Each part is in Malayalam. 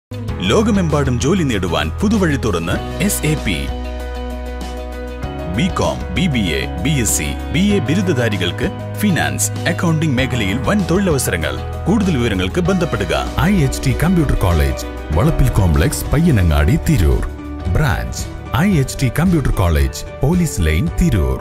ലോകമെമ്പാടും ജോലി നേടുവാൻ പുതുവഴി തുറന്ന് SAP. BCom, BBA, BSc, BA ബിരുദധാരികൾക്ക് ഫിനാൻസ്, അക്കൗണ്ടിംഗ് മേഖലയിൽ വൻ തൊഴിലവസരങ്ങൾ. കൂടുതൽ വിവരങ്ങൾക്ക് ബന്ധപ്പെടുക. IHT കമ്പ്യൂട്ടർ കോളേജ്, വളപ്പിൽ complex, Payyanangadi, Tirur. Branch IHT computer college, police line, Tirur.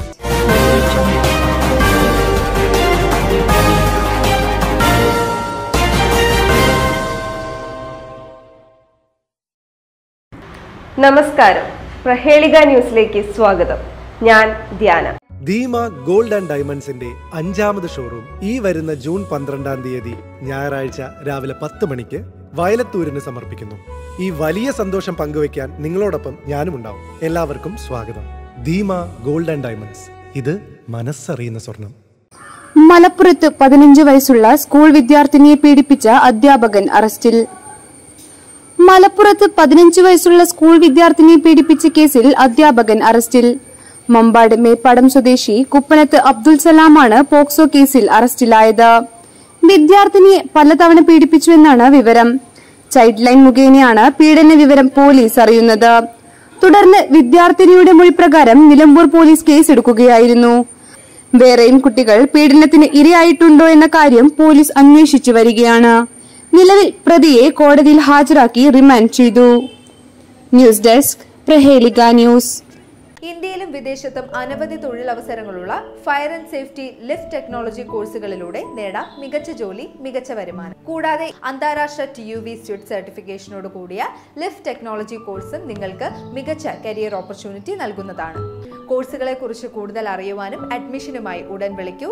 നമസ്കാരം, പ്രഹേളിക ന്യൂസിലേക്ക് സ്വാഗതം. ഞാൻ ധ്യാന. ധീമ ഗോൾഡ് ആൻഡ് ഡയമണ്ട്സിന്റെ 5ാമത് ഷോറൂം ഈ വരുന്ന ജൂൺ 12-ാം തീയതി ഞായറാഴ്ച രാവിലെ 10 മണിക്ക് വയലത്തൂരിന് സമർപ്പിക്കുന്നു. ഈ വലിയ സന്തോഷം പങ്കുവയ്ക്കാൻ നിങ്ങളോടൊപ്പം ഞാനും ഉണ്ടാവും. എല്ലാവർക്കും സ്വാഗതം. ധീമ ഗോൾഡ് ആൻഡ് ഡയമണ്ട്സ്, ഇത് മനസ്സറിയുന്ന സ്വർണം. മലപ്പുറത്ത് 15 വയസ്സുള്ള സ്കൂൾ വിദ്യാർത്ഥിനിയെ പീഡിപ്പിച്ച അധ്യാപകൻ അറസ്റ്റിൽ. മലപ്പുറത്ത് 15 വയസ്സുള്ള സ്കൂൾ വിദ്യാർത്ഥിനിയെ പീഡിപ്പിച്ച കേസിൽ അധ്യാപകൻ അറസ്റ്റിൽ. മമ്പാട് മേപ്പാടം സ്വദേശി കുപ്പനത്ത് അബ്ദുൽ സലാമാണ് പോക്സോ കേസിൽ അറസ്റ്റിലായത്. വിദ്യാർത്ഥിനിയെ പലതവണ പീഡിപ്പിച്ചുവെന്നാണ് വിവരം. ചൈൽഡ് ലൈൻ മുഖേനയാണ് പീഡന വിവരം പോലീസ് അറിയുന്നത്. തുടർന്ന് വിദ്യാർത്ഥിനിയുടെ മൊഴിപ്രകാരം നിലമ്പൂർ പോലീസ് കേസെടുക്കുകയായിരുന്നു. വേറെയും കുട്ടികൾ പീഡനത്തിന് ഇരയായിട്ടുണ്ടോ എന്ന കാര്യം പോലീസ് അന്വേഷിച്ചു വരികയാണ്. നിലവിൽ പ്രതിയെ കോടതിയിൽ ഹാജരാക്കി റിമാൻഡ് ചെയ്തു. News desk, Prahelika news. ഇന്ത്യയിലും വിദേശത്തും അനവധി തൊഴിലവസരങ്ങളുള്ള fire and safety lift technology കോഴ്സുകളിലൂടെ നേടാം മികച്ച ജോലി, മികച്ച വരുമാനം. കൂടാതെ അന്താരാഷ്ട്ര TUV സ്റ്റുഡ് സർട്ടിഫിക്കേഷനോട് കൂടിയ ലിഫ്റ്റ് ടെക്നോളജി കോഴ്സും നിങ്ങൾക്ക് മികച്ച കരിയർ ഓപ്പർച്യൂണിറ്റി നൽകുന്നതാണ്. കോഴ്സുകളെ കുറിച്ച് കൂടുതൽ അറിയുവാനും അഡ്മിഷനുമായി ഉടൻ വിളിക്കൂ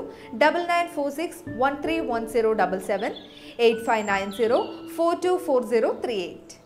9946 131077 8590 424038.